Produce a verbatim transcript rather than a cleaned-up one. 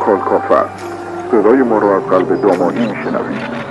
کلکافه. صدای ما را از قلب دامانی میشنوید.